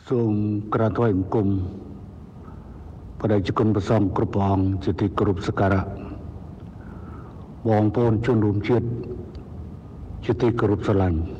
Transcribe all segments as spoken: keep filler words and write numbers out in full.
សូមក្រាបថ្វាយបង្គំបដិជគុណព្រះសង្ឃគ្រប់ព្រះអង្គជាទីគោរពសក្ការៈបងប្អូនជនរួមជាតិជាទីគោរពស្រឡាញ់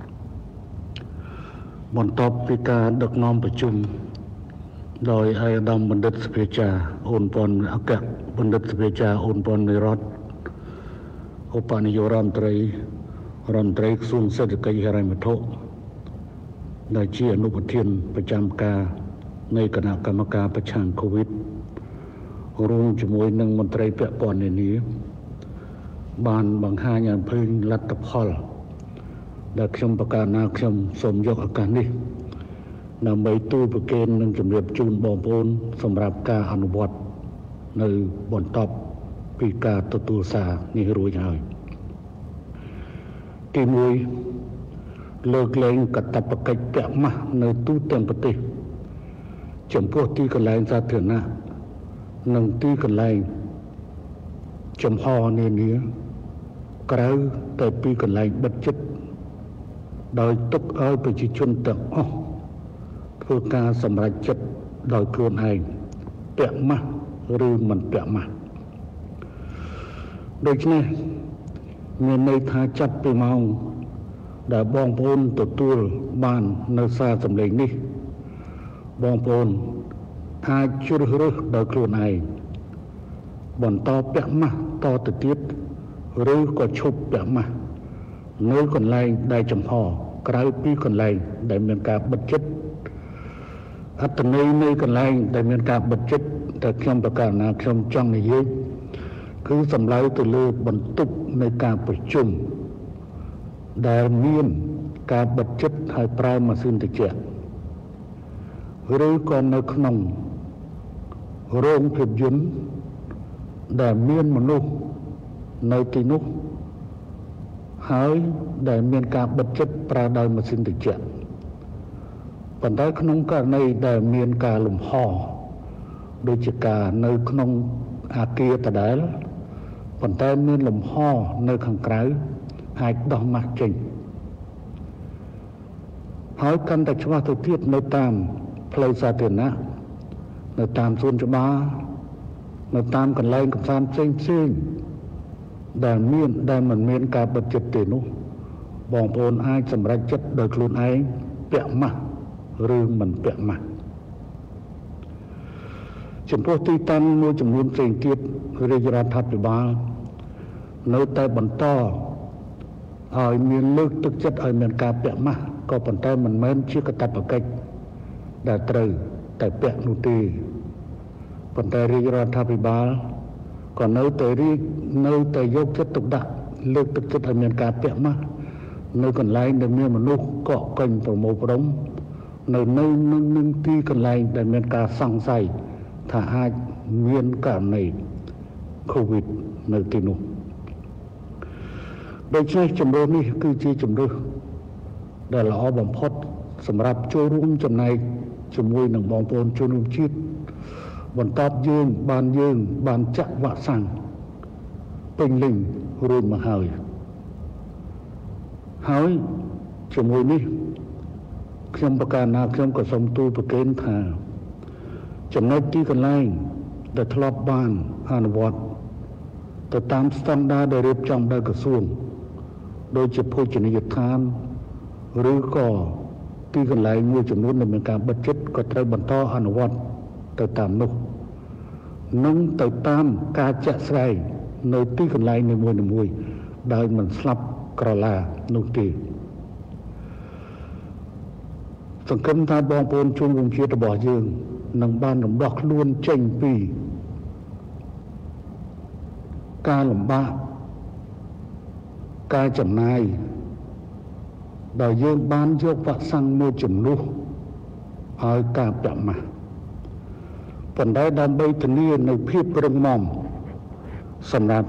បន្ទាប់ពីការដឹកនាំប្រជុំដោយឯកឧត្តមបណ្ឌិតសភាចារ្យអូនប៉ុនអគ្គបណ្ឌិតសភាចារ្យអូនប៉ុននៃរដ្ឋឧបនាយករដ្ឋមន្ត្រីរដ្ឋមន្ត្រីក្រសួងសេដ្ឋកិច្ចហិរញ្ញវត្ថុដែលជាអនុប្រធានប្រចាំការនៃគណៈកម្មការប្រឆាំងកូវីដរួមជាមួយនឹងមន្ត្រីពាក់ព័ន្ធនានាបានបង្ហាញអំពីលទ្ធផលដែលខ្ញុំប្រកាសណាខ្ញុំសូមយកឱកាសនេះដើម្បីទូលប្រគេននិងជម្រាបជូនបងប្អូនសម្រាប់ការអនុវត្តនៅបន្ទាប់ពីការទទួលសារនេះរួចហើយទីមួយលើកលែងកាតព្វកិច្ចពាក់ម៉ាស់នៅទូទាំងប្រទេសចំពោះទីកន្លែងសាធារណៈនិងទីកន្លែងចំហនានាក្រៅតែពីកន្លែងបិទជិតដោយទុកឲ្យប្រជាជនទាំងអស់ធ្វើការសម្រេចចិត្តដោយខ្លួនឯងពាក់ម៉ាស់ឬមិនពាក់ម៉ាស់ដូច្នេះមានន័យថាចាប់ពីម៉ោងដែលបងប្អូនទទួលបាននៅសារសម្លេងនេះបងប្អូនអាចជ្រើសរើសដោយខ្លួនឯងបន្តពាក់ម៉ាស់តទៅទៀតឬក៏ឈប់ពាក់ម៉ាស់នៅកន្លែងដែលចំហក្រៅពីកន្លែងដែលមានការបិទជិតអត្ថន័យនៃកន្លែងដែលមានការបិទជិតតែខ្ញុំប្រកាសណាខ្ញុំចង់និយាយគឺសំដៅទៅលើបន្ទប់នៃការប្រជុំដែលមានការបិទជិតហើយប្រើម៉ាស៊ីនត្រជាក់ឬក៏នៅក្នុងរោងភាពយន្តដែលមានមនុស្សនៅទីនោះហើយដែលមានការបិទជិតប្រើដោយម៉ាស៊ីនត្រជាក់ប៉ុន្តែក្នុងករណីដែលមានការលំហដូចជាការនៅក្នុងអាគារដដែលប៉ុន្តែមានលំហនៅខាងក្រៅអាចដោះម៉ាស់ចេញហើយកាន់តែច្បាស់ទៅទៀតនៅតាមផ្លូវសាធារណៈនៅតាមសួនច្បារនៅតាមកន្លែងកម្សាន្តផ្សេងផ្សេងដែលមានដែលមិនមានការបិទជិតទេនោះបងប្អូនអាចសម្រេចចិត្តដោយខ្លួនឯងពាក់ម៉ាស់ឬមិនពាក់ម៉ាស់ចំពោះទីតាំងមួយចំនួនផ្សេងទៀតរាជរដ្ឋាភិបាលនៅតែបន្តឲ្យមានលើកទឹកចិត្តឲ្យមានការពាក់ម៉ាស់ក៏ប៉ុន្តែមិនមែនជាកាតព្វកិច្ចដែលត្រូវតែពាក់នោះទេប៉ុន្តែរាជរដ្ឋាភិបាលក៏នៅតែរីកនៅតែយកចិត្តទុកដាក់លើកទឹកចិត្តឲ្យមានការពាក់ម៉ាស់នៅកន្លែងដែលមានមនុស្សកកកេញប្រមូលផ្ដុំនៅនៅនឹងទីកន្លែងដែលមានការសង្ស័យថាអាចមានករណីកូវីដនៅទីនោះដូច្នេះជំរើសនេះគឺជាជំរើសដែលល្អបំផុតសម្រាប់ចូលរួមចំណែកជាមួយនឹងបងប្អូនជនរួមជាតិបន្ទាប់យើងបានយើងបានចាក់វ៉ាក់សាំងពេញលេញរួចមកហើយហើយជាមួយនេះខ្ញុំប្រកាសណាខ្ញុំក៏សូមទូលប្រគេនថាចំណុចទីកន្លែងដែលធ្លាប់បានអនុវត្តទៅតាមស្តង់ដារដែលរៀបចំដោយក្រសួងដូចជាភោជនីយដ្ឋានឬក៏ទីកន្លែងមួយចំនួនដែលមានការបិទជិតក៏ត្រូវបន្តអនុវត្តទៅតាមនោះនិងទៅតាមការចាក់ស្ដែងនៅទីកន្លែងនីមួយៗដោយមិនស្លាប់ក្រឡានោះទេសង្ឃឹមថាបងប្អូនជនរួមជាតិរបស់យើងនឹងបានរំដោះខ្លួនចេញពីការលំបាកការចំណាយដោយយើងបានយកវ៉ាក់សាំងមួយចំនួនឲ្យការពាក់ម៉ាស់ប៉ុន្តែដើម្បីធានានៅភាពរឹងមាំសម្រាប់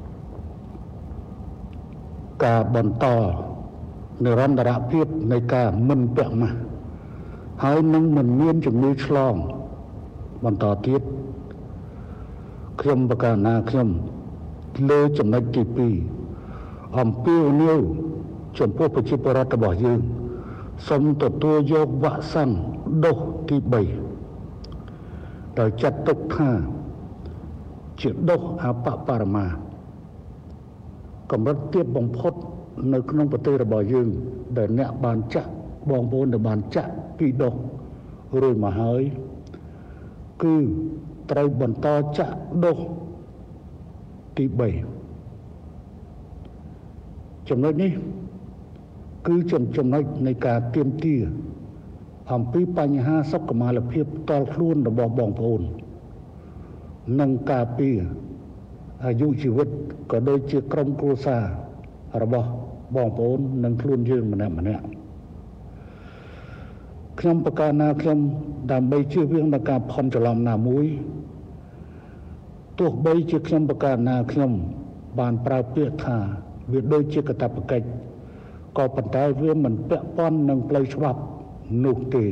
ការបន្តនិរន្តរភាពនៃការមិនពាក់ម៉ាស់ហើយនឹងមិនមានជំងឺឆ្លងបន្តទៀតខ្ញុំប្រកាសណាខ្ញុំលើចំណុចទីពីរអំពាវនាវចំពោះប្រជាពលរដ្ឋរបស់យើង សូមទទួលយកវ៉ាក់សាំងដុសទីបីដោយចាត់ទុកថាជាដុសអបបរមាកម្រិតទាបបំផុតនៅក្នុងប្រទេសរបស់យើងដែលអ្នកបានចាក់បងប្អូនដែលបានចាក់ពីដុសរួចមកហើយគឺត្រូវបន្តចាក់ដុសទីបីចំណុចនេះគឺចំណុចនៃការទាមទារអំពីបញ្ហាសុខុមាលភាពផ្ទាល់ខ្លួនរបស់បងប្អូននិងការពារអាយុជីវិតក៏ដូចជាក្រុមគ្រួសាររបស់បងប្អូននិងខ្លួនយើងម្នាក់ម្នាក់ខ្ញុំប្រកាសណាខ្ញុំដើម្បីជៀសវាងដល់ការផន់ច្រឡំណាមួយទោះបីជាខ្ញុំប្រកាសណាខ្ញុំបានប្រើពាក្យថាវាដូចជាកាតព្វកិច្ចក៏ប៉ុន្តែវាមិនពាក់ព័ន្ធនឹងផ្លូវច្បាប់នោះទេ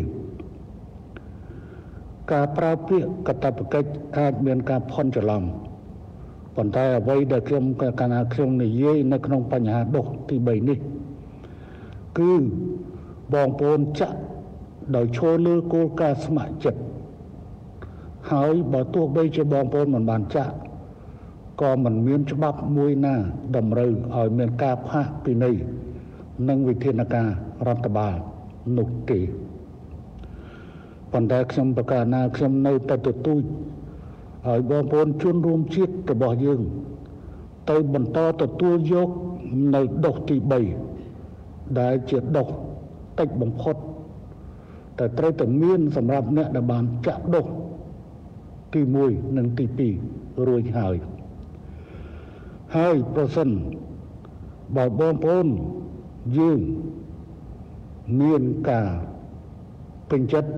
ការប្រើពាក្យកាតព្វកិច្ចអាចមានការផន់ច្រឡំប៉ុន្តែអ្វីដែលខ្ញុំកាលណាខ្ញុំនិយាយនៅក្នុងបញ្ហាដុសទីបីនេះគឺបងប្អូនចាក់ដោយឈរលើគោលការណ៍ស្ម័គ្រចិត្តហើយបើទោះបីជាបងប្អូនមិនបានចាក់ក៏មិនមានច្បាប់មួយណាតម្រូវឲ្យមានការផាកពិន័យនិងវិធានការរដ្ឋបាលនោះទេប៉ុន្តែខ្ញុំប្រកាសណាខ្ញុំនៅតែទទូចឲ្យបងប្អូនជនរួមជាតិរបស់យើងទៅបន្តទទួលយកនៅដុសទីបីដែលជាដុសតិចបំផុតតែត្រូវតែមានសម្រាប់អ្នកដែលបានចាក់ដុសទីមួយនិងទីពីររួចហើយហើយប្រសិនបើបងប្អូនយើងមានការពេញចិត្ត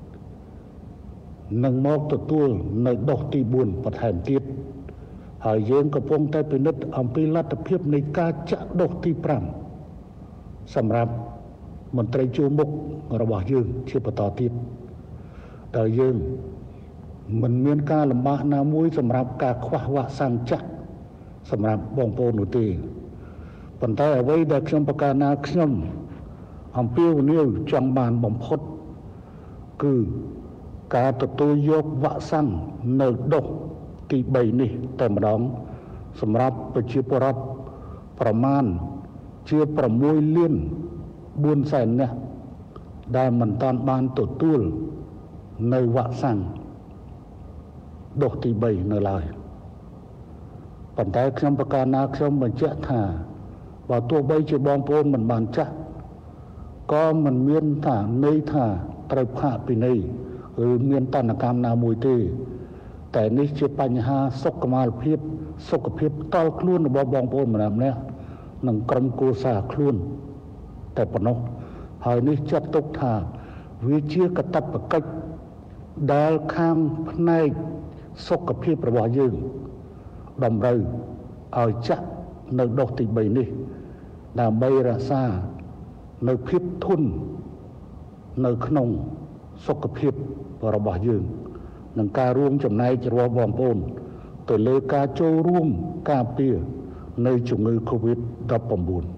នឹងមកទទួលនៅដុសទីបួនបន្ថែមទៀតហើយយើងកំពុងតែពិនិត្យអំពីលទ្ធភាពនៃការចាក់ដុសទីប្រាំសម្រាប់មន្ត្រីជួរមុខរបស់យើងជាបន្តទៀតដែលយើងមិនមានការលំបាកណាមួយសម្រាប់ការខ្វះវ៉ាក់សាំងចាក់សម្រាប់បងប្អូននោះទេប៉ុន្តែអ្វីដែលខ្ញុំប្រកាសណាខ្ញុំអំពាវនាវចង់បានបំផុតគឺការទទួលយកវ៉ាក់សាំងនៅដុសទីបីនេះតែម្ដងសម្រាប់ប្រជាពលរដ្ឋប្រមាណជាប្រាំមួយលានបួនសែននាក់ដែលមិនតាន់បានទទួលនៅវ៉ាក់សាំងដុសទីបីនៅឡើយប៉ុន្តែខ្ញុំប្រកាសណាខ្ញុំបញ្ជាក់ថាបើទោះបីជាបងប្អូនមិនបានចាក់ក៏មិនមានថាន័យថាត្រូវផាកពិន័យឬមានតនកម្មណាមួយទេតែនេះជាបញ្ហាសុខុមាលភាពសុខភាពផ្ទាល់ខ្លួនរបស់បងប្អូនម្នាក់ម្នាក់និងក្រុមគ្រួសារខ្លួនតែប៉ុណ្ណោះហើយនេះចាត់ទុកថាវាជាកាតព្វកិច្ចដែលខាងផ្នែកសុខភាពរបស់យើងតម្រូវឲ្យចាក់នៅដុសទីបីនេះដើម្បីរក្សានៅភាពធន់នៅក្នុងសុខភាពរបស់យើងនិងការរួមចំណែករបស់បងប្អូនទៅលើការចូលរួមការពារនៅជំងឺ កូវីដ ដប់ប្រាំបួន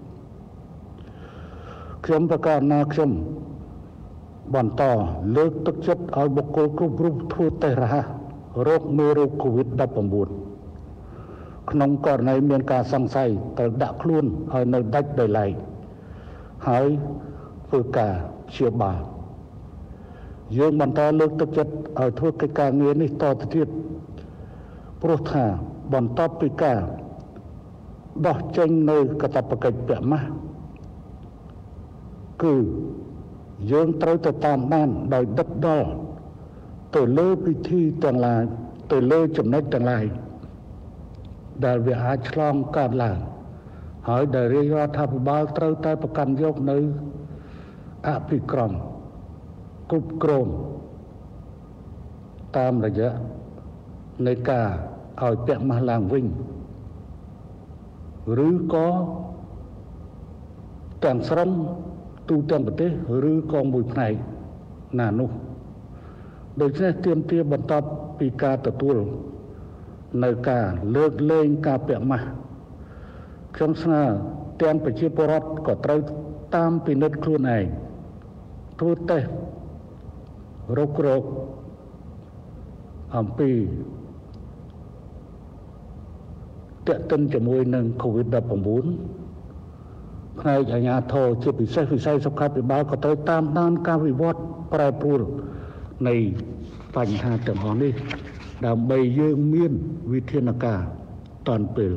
ខ្ញុំប្រកាសណាខ្ញុំបន្តលើកទឹកចិត្តឲ្យបុគ្គលគ្រប់រូបធ្វើតេស្តរហ័សរោគមេរោគ កូវីដ ដប់ប្រាំបួន ក្នុងករណីមានការសង្ស័យត្រូវដាក់ខ្លួនឲ្យនៅដាច់ដោយឡែកហើយធ្វើការព្យាបាលយើងបន្តលើកទឹកចិត្តឲ្យធ្វើកិច្ចការងារនេះតទៅទៀតព្រោះថាបន្ទាប់ពីការដោះចេញនៅកាតព្វកិច្ចពាក់ម៉ាស់គឺយើងត្រូវទៅតាមដានដោយដិតដល់ទៅលើពិធីទាំងឡាយទៅលើចំណុចទាំងឡាយដែលវាអាចឆ្លងកើតឡើងហើយដែលរាជរដ្ឋាភិបាលត្រូវតែប្រកាន់យកនៅអភិក្រមគ្រប់គ្រងតាមរយៈនៃការឲ្យពាក់ម៉ាស់ឡើងវិញឬក៏ទាំងស្រុងទូទាំងប្រទេសឬក៏មួយផ្នែកណានោះដូច្នេះទាមទារបន្ទាប់ពីការទទួលនៅការលើកលែងការពាក់ម៉ាស់ខ្ញុំស្នើទាំងប្រជាពលរដ្ឋក៏ត្រូវតាមពិនិត្យខ្លួនឯងធ្វើតេស្តរោគរោគអំពីតេតិនជាមួយនឹង កូវីដ ដប់ប្រាំបួន ផ្នែកអាជ្ញាធរជាពិសេសវិស័យសុខាភិបាលក៏ត្រូវតាមដានការវិវត្តប្រែប្រួលនៃបញ្ហាទាំងអស់នេះដើម្បីយើងមានវិធានការតាន់ពេល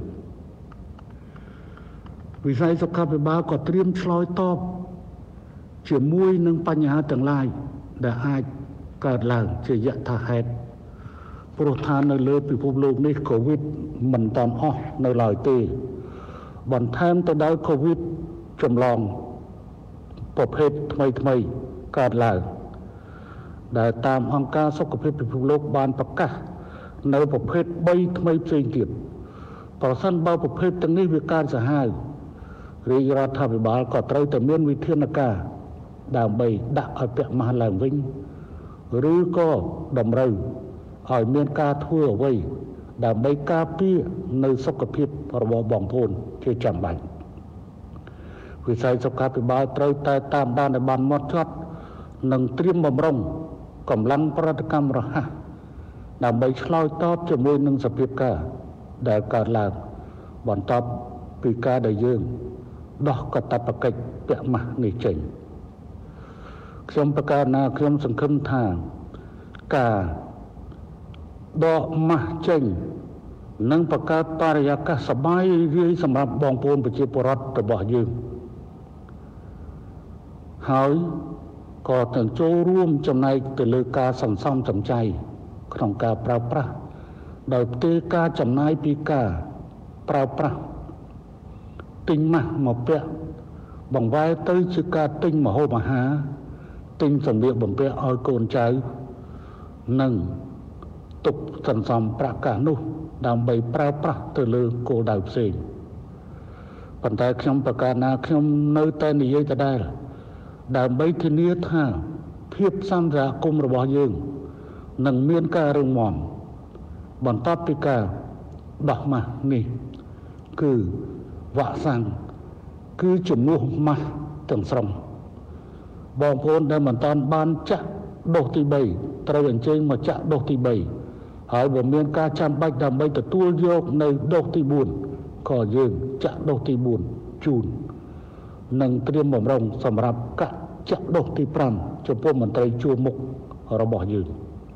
វិស័យសុខាភិបាលក៏ត្រៀមឆ្លើយតបជាមួយនឹងបញ្ហាទាំងឡាយដែលអាចកើតឡើងជាយថាហេតុព្រោះថានៅលើពិភពលោកនេះកូវីដមិនតាន់អស់នៅឡើយទេបន្ថែមទៅដល់កូវីដចម្លងប្រភេទថ្មីថ្មីកើតឡើងដែលតាមអង្គការសុខភាពពិភពលោកបានប្រកាសនៅប្រភេទបីថ្មីផ្សេងទៀតប្រសិនបើប្រភេទទាំងនេះវាកើតសាហាវរាជរដ្ឋាភិបាលក៏ត្រូវតែមានវិធានការដើម្បីដាក់ឲ្យពាក់ម៉ាស់ឡើងវិញឬក៏តម្រូវឲ្យមានការធ្វើអ្វីដើម្បីការពារនៅសុខភាពរបស់បងប្អូនជាចាំបាច់វិស័យសុខាភិបាលត្រូវតែតាមដានឲ្យបានហ្មត់ចត់និងត្រៀមបម្រុងកម្លាំងប្រតិកម្មរហ័សដើម្បីឆ្លើយតបជាមួយនឹងសភាពការដែលកើតឡើងបន្ទាប់ពីការដែលយើងដោះកាតព្វកិច្ចពាក់ម៉ាស់នេះចេញខ្ញុំប្រកាសណាខ្ញុំសង្ឃឹមថាការដកម៉ាស់ចេញនឹងបង្កើតបរិយាកាសសប្បាយរីកសម្រាប់បងប្អូនប្រជាពលរដ្ឋរបស់យើងហើយក៏ទាំងចូលរួមចំណែកទៅលើការសន្សំសំចៃក្នុងការប្រើប្រាស់ដោយផ្ទេរការចំណាយពីការប្រើប្រាស់ទិញម៉ាស់មកពាក់បង្វែរទៅជាការទិញម្ហូបអាហារទិញសម្លៀកបំពាក់ឲ្យកូនចៅនិងទុកសន្សំប្រាក់កាសនោះដើម្បីប្រើប្រាស់ទៅលើគោលដៅផ្សេងប៉ុន្តែខ្ញុំប្រកាសណាខ្ញុំនៅតែនិយាយដដែលដើម្បីធានាថាភាពសន្តិគមរបស់យើងនឹងមានការរឹងមាំបន្ទាប់ពីការដោះម៉ាស់នេះគឺវ៉ាក់សាំងគឺជំនួសម៉ាស់ទាំងស្រុងបងប្អូនដែលមិនតាន់បានចាក់ដូសទីបីត្រូវអញ្ជើញមកចាក់ដូសទីបីហើយបើមានការចាំបាច់ដើម្បីទទួលយកនៅដូសទីបួនក៏យើងចាក់ដូសទីបួនជូននិងត្រៀមបម្រុងសម្រាប់កាក់ចាក់ដូសទីប្រាំចំពោះមន្ត្រីជួរមុខរបស់យើង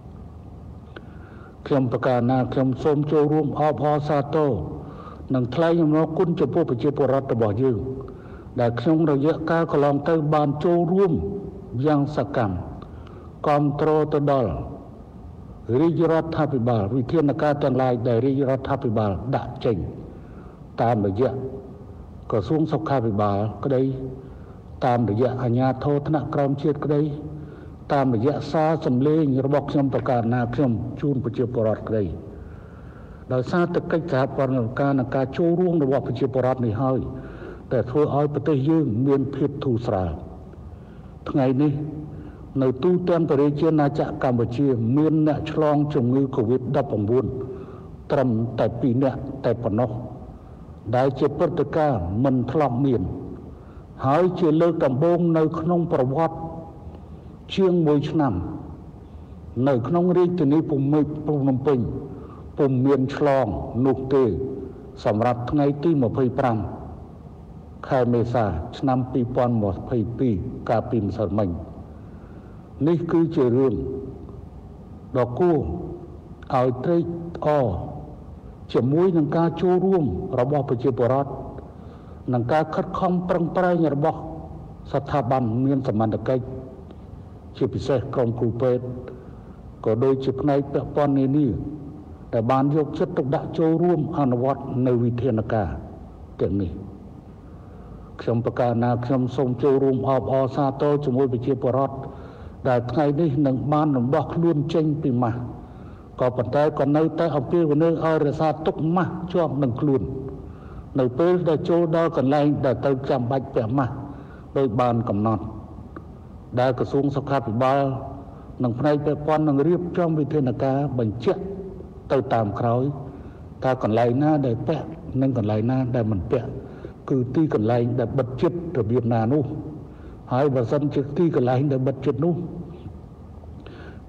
ខ្ញុំប្រកាសណាខ្ញុំសូមចូលរួមអបអរសាទរនិងថ្លែងអំណរគុណចំពោះប្រជាពលរដ្ឋរបស់យើងដែលក្នុងរយៈកាលកន្លងទៅបានចូលរួមយ៉ាងសកម្មគាំទ្រទៅដល់រាជរដ្ឋាភិបាលវិធានការទាំងឡាយដែលរាជរដ្ឋាភិបាលដាក់ចេញតាមរយៈក្រសួងសុខាភិបាលក្តីតាមរយៈអាជ្ញាធរថ្នាក់ក្រោមជាតិក្តីតាមរយៈសារសម្លេងរបស់ខ្ញុំប្រកាសណាខ្ញុំជូនប្រជាពលរដ្ឋក្តីដោយសារតែកិច្ចសហប្រតិបត្តិការនិងការចូលរួមរបស់ប្រជាពលរដ្ឋនេះហើយតែធ្វើឲ្យប្រទេសយើងមានភាពធូរស្រាលថ្ងៃនេះនៅទូទាំងប្រជាណាចក្រកម្ពុជាមានអ្នកឆ្លងជំងឺ កូវីដ ដប់ប្រាំបួន ត្រឹមតែពីរនាក់តែប៉ុណ្ណោះដែលជាព្រឹត្តិការណ៍មិនធ្លាប់មានហើយជាលើកដំបូងនៅក្នុងប្រវត្តិជាងមួយឆ្នាំនៅក្នុងរាជធានីភ្នំពេញពុំមានឆ្លងនោះទេសម្រាប់ថ្ងៃទីម្ភៃប្រាំខែមេសាឆ្នាំពីរពាន់ម្ភៃពីរកាលពីម្សិលមិញនេះគឺជារឿងដ៏គួរឲ្យត្រេកអរជាមួយនឹងការចូលរួមរបស់ប្រជាពលរដ្ឋនិងការខិតខំប្រឹងប្រែងរបស់ស្ថាប័នមានសមត្ថកិច្ចជាពិសេសក្រុមគ្រូពេទ្យក៏ដូចជាផ្នែកពាក់ព័ន្ធនានាដែលបានយកចិត្តទុកដាក់ចូលរួមអនុវត្តនៅវិធានការទាំងនេះខ្ញុំប្រកាសណាខ្ញុំសូមចូលរួមអបអរសាទរជាមួយប្រជាពលរដ្ឋដែលថ្ងៃនេះនឹងបានរំដោះខ្លួនចេញពីម៉ាស់ក៏ប៉ុន្តែក៏នៅតែអំពាវនាវឲ្យរក្សាទុកម៉ាស់ជាប់នឹងខ្លួននៅពេលដែលចូលដល់កន្លែងដែលត្រូវចាំបាច់ពាក់ម៉ាស់ដោយបានកំណត់ដែលក្រសួងសុខាភិបាលនិងផ្នែកពាក់ព័ន្ធនឹងរៀបចំវិធានការបញ្ជាក់ទៅតាមក្រោយថាកន្លែងណាដែលពាក់និងកន្លែងណាដែលមិនពាក់គឺទីកន្លែងដែលបិទជិតរបៀបណានោះហើយបើសិនជាទីកន្លែងដែលបិទជិតនោះ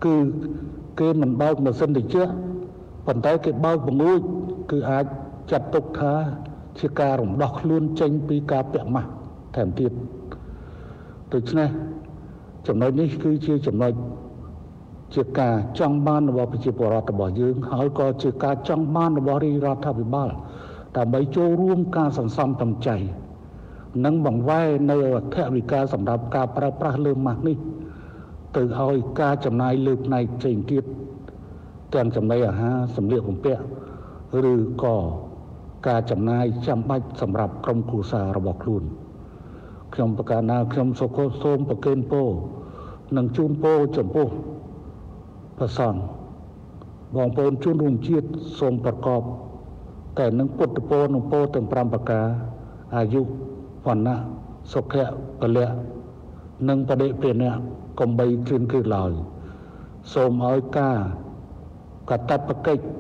cứ cái mình bao mà sinh thì chưa phần tay cái bao bằng ngôi cứ ai chặt tục tha chia ca rồng đọc luôn tranh pi ca bẹ mặt thèm tiệt từ chỗ này chấm nói ní cứ chia chấm nói chia ca trong ban là bảo chia bỏ ra bỏ dương hỏi có chia ca trong ban là bỏ đi ra tháp bị baแต่ใบโจร่วมการสังสรรค์ทำใจนั่งบังไว้ในแทวิกาสำหรับการประพฤติเรื่องมากนี่từ ឲ្យការចំណាយលើកផ្នែកផ្សេងទៀតទាំងចំណីអាហារសម្លៀកបំពាក់ឬក៏ការចំណាយចាំបាច់សម្រាប់ក្រុមគ្រួសាររបស់ខ្លួនខ្ញុំប្រកាសថាខ្ញុំសូមសូមប្រគេនពរនិងជូនពរចំពោះព្រះសង្ឃបងប្អូនជនរួមជាតិសូមប្រកបតែនឹងពុទ្ធពរនិងពរទាំងប្រាំប្រការអាយុវណ្ណៈសុខៈពលៈនិងបដិពេណៈកំបីជឿនគឺឡើយសូមឲ្យការកតបកិច្ច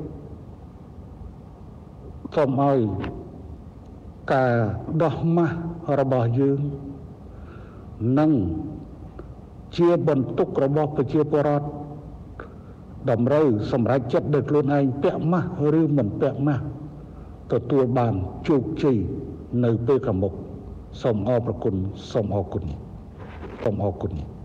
សូមឲ្យការដោះម៉ាស់របស់យើងនិងជាបន្ទុករបស់ប្រជាពលរដ្ឋតម្រូវសម្រាប់ចិត្តដោយខ្លួនឯងពាក់ម៉ាស់ឬមិនពាក់ម៉ាស់ទទួលបានជោគជ័យនៅពេលខាងមុខសូមអរព្រគុណសូមអរគុណសូមអរគុណ